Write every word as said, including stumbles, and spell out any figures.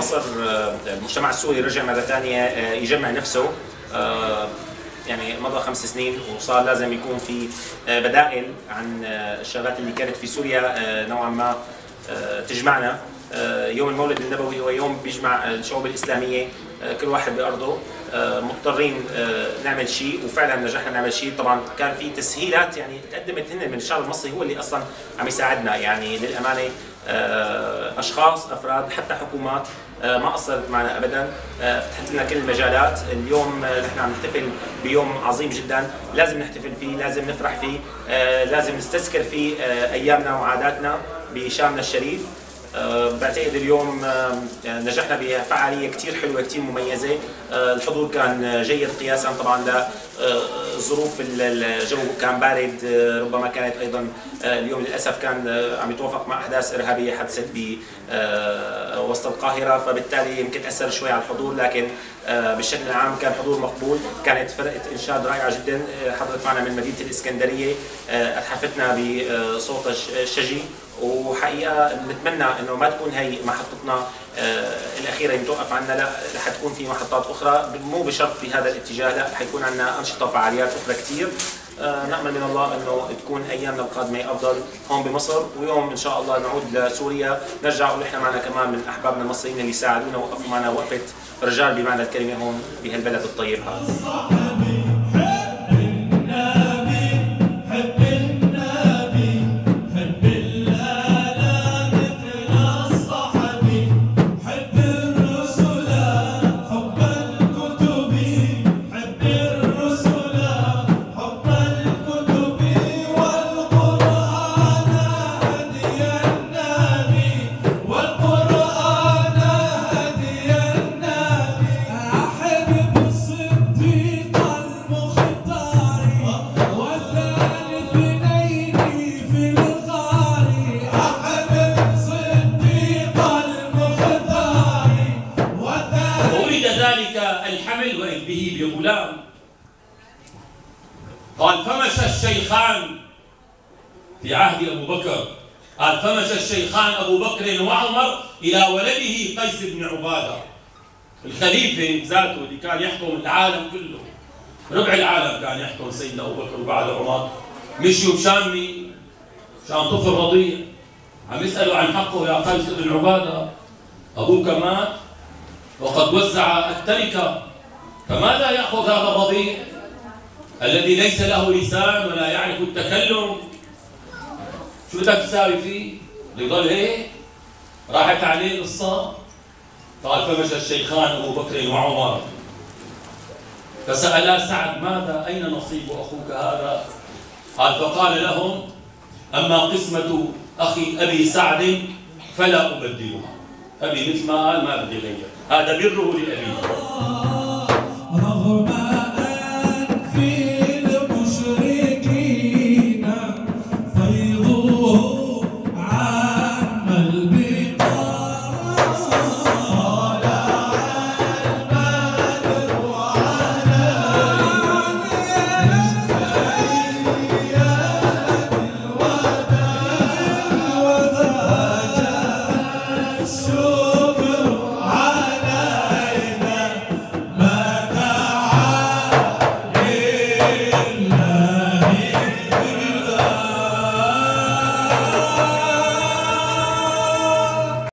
مصر المجتمع السوري رجع مرة ثانية يجمع نفسه. يعني مضى خمس سنين وصار لازم يكون في بدائل عن الشغلات اللي كانت في سوريا نوعا ما تجمعنا. يوم المولد النبوي هو يوم بيجمع الشعوب الإسلامية كل واحد بأرضه، مضطرين نعمل شيء وفعلا نجحنا نعمل شيء. طبعا كان في تسهيلات يعني تقدمت هن من الشعب المصري، هو اللي اصلا عم يساعدنا يعني للامانه. اشخاص افراد حتى حكومات ما قصرت معنا ابدا، فتحت لنا كل المجالات. اليوم نحن عم نحتفل بيوم عظيم جدا، لازم نحتفل فيه، لازم نفرح فيه، لازم نستذكر فيه ايامنا وعاداتنا بشامنا الشريف. أه بعتقد اليوم أه نجحنا بفعاليه كثير حلوه كثير مميزه. أه الحضور كان جيد قياسا طبعا لظروف الجو، كان بارد. أه ربما كانت ايضا أه اليوم للاسف كان أه عم يتوافق مع احداث ارهابيه حدثت ب أه وسط القاهره، فبالتالي يمكن اثر شوي على الحضور، لكن أه بالشكل العام كان حضور مقبول. كانت فرقه انشاد رائعه جدا حضرت معنا من مدينه الاسكندريه، أه اتحفتنا بصوت الشجي. وحقيقه نتمنى انه ما تكون هي محطتنا آه الاخيره اللي توقف عنا، لا رح تكون في محطات اخرى مو بشرط بهذا الاتجاه، لا رح يكون عندنا انشطه وفعاليات اخرى كثير. آه نامل من الله انه تكون ايامنا القادمه افضل هون بمصر، ويوم ان شاء الله نعود لسوريا نرجع ونحن معنا كمان من احبابنا المصريين اللي ساعدونا ووقفوا معنا وقفه رجال بمعنى الكلمه هون بهالبلد الطيب هذا. الحمل وإذ به بغلام. قال فمشى الشيخان في عهد أبو بكر، قال فمشى الشيخان أبو بكر وعمر إلى ولده قيس بن عبادة الخليفة ذاته اللي كان يحكم العالم كله، ربع العالم كان يحكم سيدنا أبو بكر وبعد عمر. مشيوا بشان مين؟ شان طفل رضيع، عم يسألوا عن حقه يا قيس بن عبادة، أبوك مات وقد وزع التركة، فماذا يأخذ هذا الرضيع الذي ليس له لسان ولا يعرف التكلم؟ شو بدك تساوي فيه؟ يضل هيك؟ راحت عليه القصة. قال فمشى الشيخان أبو بكر وعمر فسألا سعد ماذا أين نصيب أخوك هذا؟ قال فقال لهم أما قسمة أخي أبي سعد فلا أبدلها، أبي مثل ما قال ما بدي غير، هذا بره لأبيه.